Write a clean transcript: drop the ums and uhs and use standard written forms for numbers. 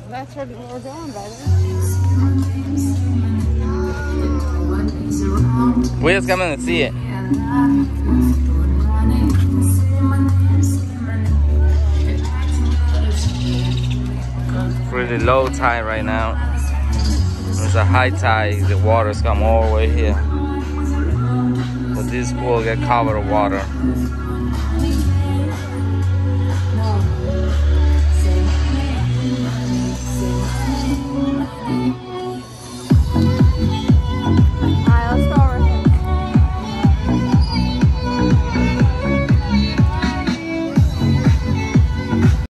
That's what we're doing, brother. We're just coming to see it. Really low tide right now. There's a high tide, the water's come all the way here. But this pool get covered with water.